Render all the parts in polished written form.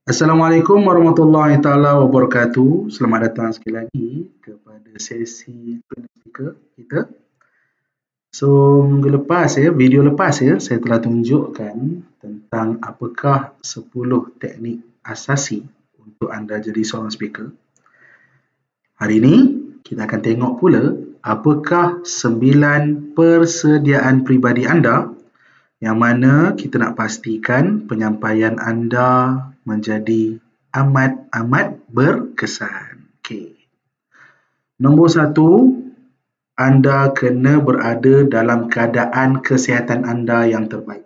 Assalamualaikum warahmatullahi taala wabarakatuh. Selamat datang sekali lagi kepada sesi speaker kita. So, video lepas saya telah tunjukkan tentang apakah 10 teknik asasi untuk anda jadi seorang speaker. Hari ini kita akan tengok pula apakah 9 persediaan peribadi anda yang mana kita nak pastikan penyampaian anda menjadi amat-amat berkesan. Okey. Nombor 1, anda kena berada dalam keadaan kesihatan anda yang terbaik.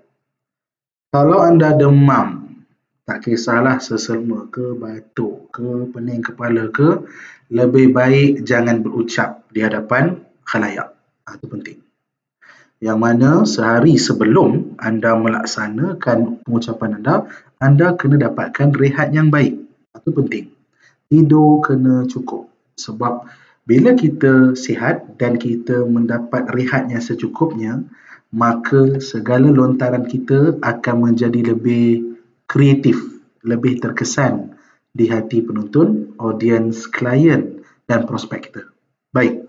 Kalau anda demam, tak kisahlah seselma ke, batuk ke, pening kepala ke, lebih baik jangan berucap di hadapan khalayak. Itu penting. Yang mana sehari sebelum anda melaksanakan pengucapan anda kena dapatkan rehat yang baik. Itu penting. Tidur kena cukup. Sebab bila kita sihat dan kita mendapat rehat yang secukupnya, maka segala lontaran kita akan menjadi lebih kreatif, lebih terkesan di hati penonton, audiens, klien dan prospek kita. Baik.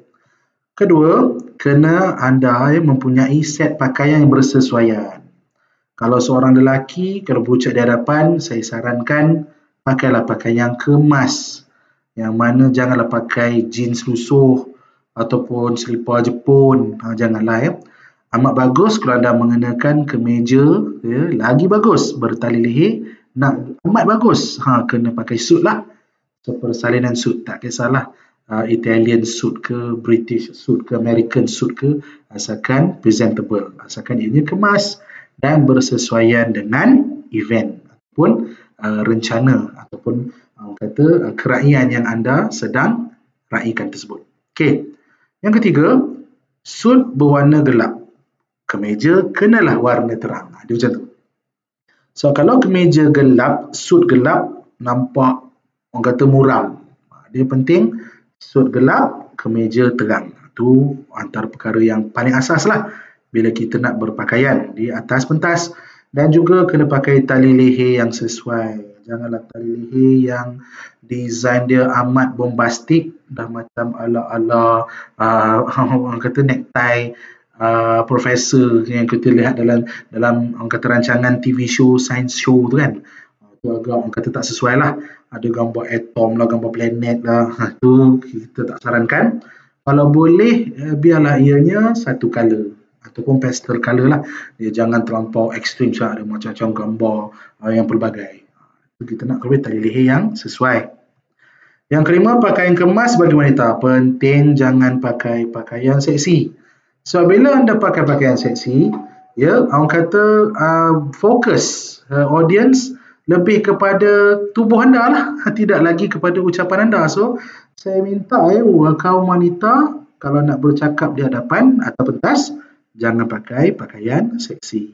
Kedua, kena anda mempunyai set pakaian yang bersesuaian. Kalau seorang lelaki, kalau berucap di hadapan, saya sarankan pakailah pakaian yang kemas. Yang mana janganlah pakai jeans lusuh ataupun selipar Jepun. Janganlah. Amat bagus kalau anda mengenakan kemeja, lagi bagus. Bertali leher, amat bagus. Kena pakai suit lah. Persalinan suit, tak kisahlah. Italian suit ke, British suit ke, American suit ke, asalkan presentable, asalkan ianya kemas dan bersesuaian dengan event ataupun rencana ataupun keraian yang anda sedang raikan tersebut. Okey. Yang ketiga, suit berwarna gelap. Kemeja kenalah warna terang. Dia macam tu. So, kalau kemeja gelap, suit gelap, nampak orang kata muram. Dia penting suit gelap, kemeja terang. Itu antara perkara yang paling asas lah bila kita nak berpakaian di atas pentas. Dan juga kena pakai tali leher yang sesuai. Janganlah tali leher yang design dia amat bombastik, dah macam ala-ala orang kata necktie profesor yang kita lihat dalam orang kata rancangan TV show, science show tu kan. Itu agak orang kata tak sesuai lah. Ada gambar atom lah, gambar planet lah. Itu kita tak sarankan. Kalau boleh, biarlah ianya satu color ataupun pastel color lah. Dia jangan terlampau ekstrim sangat, ada macam-macam gambar yang pelbagai. Kita nak lebih tali leher yang sesuai. Yang kelima, pakaian kemas bagi wanita. Penting jangan pakai pakaian seksi. So, bila anda pakai pakaian seksi, orang kata fokus audience lebih kepada tubuh anda lah, tidak lagi kepada ucapan anda. So, saya minta kaum wanita kalau nak bercakap di hadapan atau pentas, jangan pakai pakaian seksi.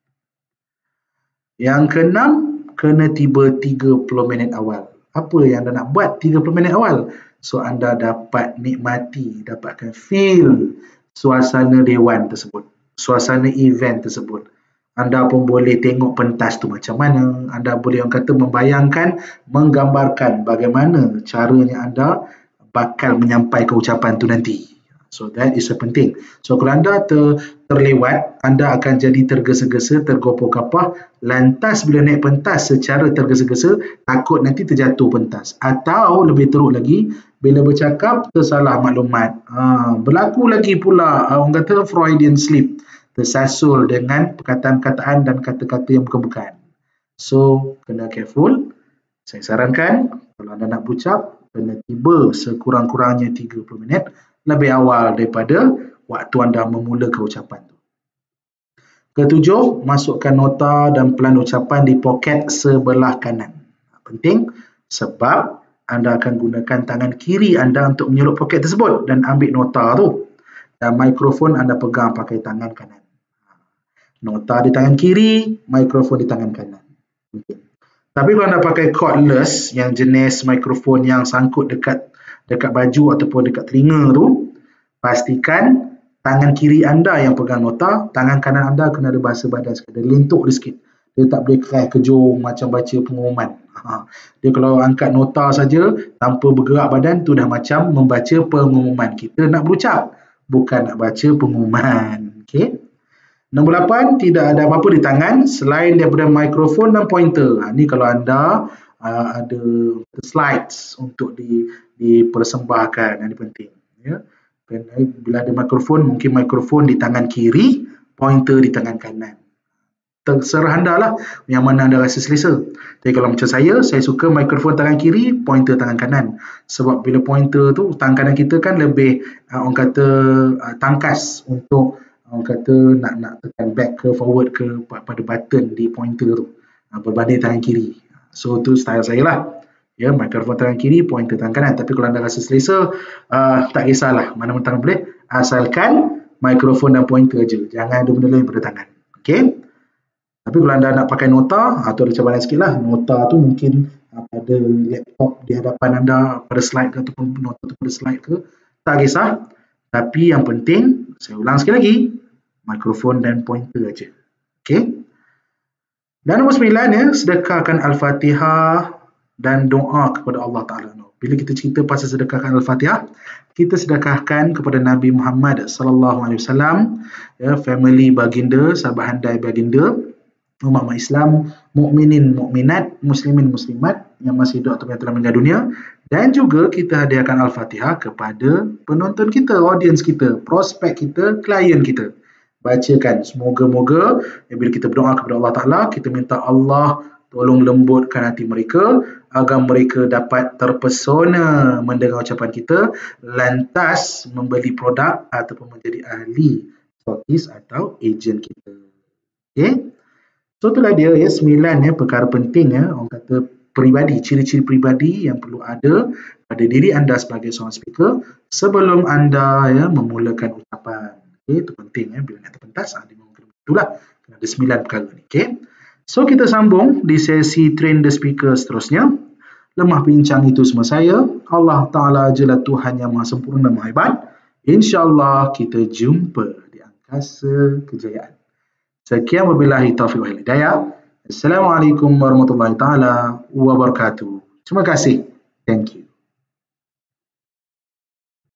Yang keenam, kena tiba 30 minit awal. Apa yang anda nak buat 30 minit awal? So, anda dapat nikmati, dapatkan feel suasana dewan tersebut, suasana event tersebut. Anda pun boleh tengok pentas tu macam mana. Anda boleh orang kata membayangkan, menggambarkan bagaimana caranya anda bakal menyampaikan ucapan tu nanti. So that is penting. So kalau anda terlewat, anda akan jadi tergesa-gesa, tergopoh-gapoh. Lantas bila naik pentas secara tergesa-gesa, takut nanti terjatuh pentas. Atau lebih teruk lagi, bila bercakap tersalah maklumat. Berlaku lagi pula orang kata Freudian slip. Tersasul dengan perkataan-perkataan dan kata-kata yang bukan-bukan. So, kena careful. Saya sarankan, kalau anda nak berucap, kena tiba sekurang-kurangnya 30 minit lebih awal daripada waktu anda memulakan ucapan tu. Ketujuh, masukkan nota dan pelan ucapan di poket sebelah kanan. Penting sebab anda akan gunakan tangan kiri anda untuk menyelup poket tersebut dan ambil nota tu. Dan mikrofon anda pegang pakai tangan kanan. Nota di tangan kiri, mikrofon di tangan kanan. Okay. Tapi kalau anda pakai cordless yang jenis mikrofon yang sangkut dekat baju ataupun dekat telinga tu, pastikan tangan kiri anda yang pegang nota, tangan kanan anda kena ada bahasa badan sikit, ada lentuk dia sikit. Dia tak boleh keras kejung macam baca pengumuman. Dia kalau angkat nota saja tanpa bergerak badan tu dah macam membaca pengumuman. Kita nak berucap, bukan nak baca pengumuman. Okey. Nombor 8, tidak ada apa-apa di tangan selain daripada mikrofon dan pointer. Ni kalau anda ada slides untuk dipersembahkan. Ini penting. Ya. Bila ada mikrofon, mungkin mikrofon di tangan kiri, pointer di tangan kanan. Terserah anda lah yang mana anda rasa selesa. Tapi kalau macam saya suka mikrofon tangan kiri, pointer tangan kanan. Sebab bila pointer tu, tangan kanan kita kan lebih orang kata tangkas untuk orang kata nak tekan back ke forward ke pada button di pointer tu berbanding tangan kiri. So tu style saya lah. Ya, mikrofon tangan kiri, pointer tangan kanan. Tapi kalau anda rasa selesa, tak kisahlah mana tangan boleh, asalkan mikrofon dan pointer je. Jangan ada benda lain pada tangan. Okey? Tapi kalau anda nak pakai nota, tu ada cabaran sikit lah. Nota tu mungkin pada laptop di hadapan anda, pada slide ke ataupun nota tu pada slide ke, tak kisah. Tapi yang penting, saya ulang sekali lagi, mikrofon dan pointer aja. Okey? Dan nombor 9 ya, sedekahkan Al-Fatihah dan doa kepada Allah Ta'ala. Bila kita cerita pasal sedekahkan Al-Fatihah, kita sedekahkan kepada Nabi Muhammad SAW, ya, family baginda, sahabat handai baginda, umat Islam, mukminin mukminat, muslimin muslimat yang masih hidup atau yang telah meninggal dunia, dan juga kita hadiahkan Al-Fatihah kepada penonton kita, audience kita, prospek kita, klien kita. Bacakan, semoga-moga bila kita berdoa kepada Allah Ta'ala, kita minta Allah tolong lembutkan hati mereka agar mereka dapat terpesona mendengar ucapan kita, lantas membeli produk ataupun menjadi ahli stokis atau ejen kita. Okay? So itulah dia ya, 9 ya perkara penting ya, orang kata peribadi, ciri-ciri peribadi yang perlu ada pada diri anda sebagai seorang speaker sebelum anda ya memulakan ucapan. Okay, itu penting ya, bila nak terpentas itulah ada 9 perkara ni. Okay. So kita sambung di sesi train the speaker seterusnya. Lemah bincang itu semua saya. Allah Ta'ala jelah Tuhan yang maha sempurna, maha hebat. InsyaAllah kita jumpa di angkasa kejayaan. Sekian wabillahi taufiq wal hidayah. Assalamualaikum warahmatullahi taala wabarakatuh. Terima kasih. Thank you.